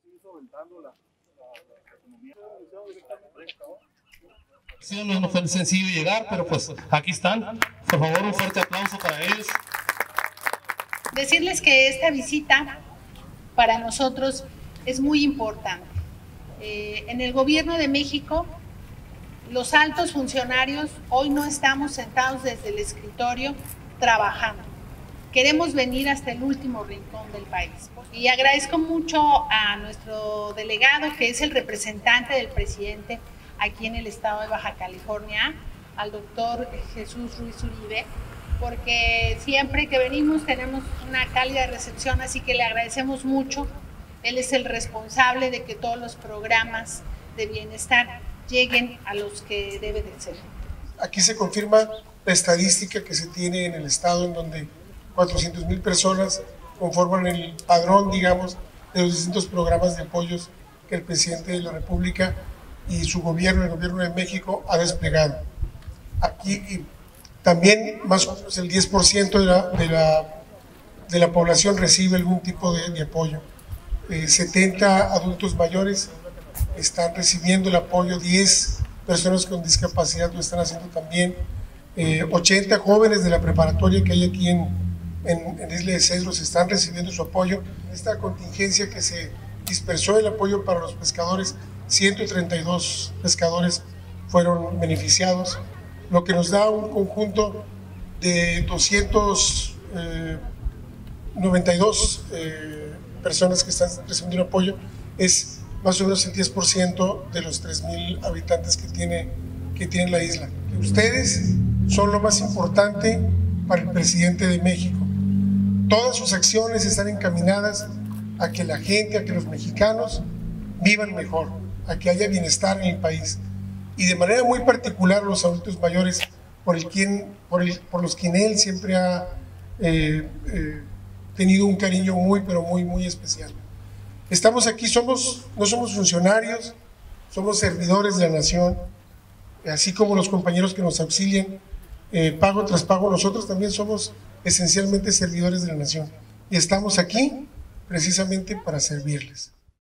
Sí, no fue sencillo llegar, pero pues aquí están. Por favor, un fuerte aplauso para ellos. Decirles que esta visita para nosotros es muy importante. En el gobierno de México, los altos funcionarios hoy no estamos sentados desde el escritorio trabajando. Queremos venir hasta el último rincón del país. Y agradezco mucho a nuestro delegado, que es el representante del presidente aquí en el estado de Baja California, al doctor Jesús Ruiz Uribe, porque siempre que venimos tenemos una cálida recepción, así que le agradecemos mucho. Él es el responsable de que todos los programas de bienestar lleguen a los que debe de ser. Aquí se confirma la estadística que se tiene en el estado, en donde 400,000 personas conforman el padrón, digamos, de los distintos programas de apoyos que el presidente de la República y su gobierno, el gobierno de México, ha desplegado. Aquí también más o menos el 10% de la población recibe algún tipo de apoyo. 70 adultos mayores están recibiendo el apoyo, 10 personas con discapacidad lo están haciendo también, 80 jóvenes de la preparatoria que hay aquí en Isla de Cedros están recibiendo su apoyo. Esta contingencia que se dispersó el apoyo para los pescadores, 132 pescadores fueron beneficiados, lo que nos da un conjunto de 292 personas que están recibiendo un apoyo. Es más o menos el 10% de los 3,000 habitantes que tiene la isla. Ustedes son lo más importante para el presidente de México. Todas sus acciones están encaminadas a que la gente, a que los mexicanos vivan mejor, a que haya bienestar en el país. Y de manera muy particular los adultos mayores, por los que él siempre ha tenido un cariño muy, pero muy, muy especial. Estamos aquí, no somos funcionarios, somos servidores de la nación, así como los compañeros que nos auxilian, pago tras pago, nosotros también somos esencialmente servidores de la nación y estamos aquí precisamente para servirles.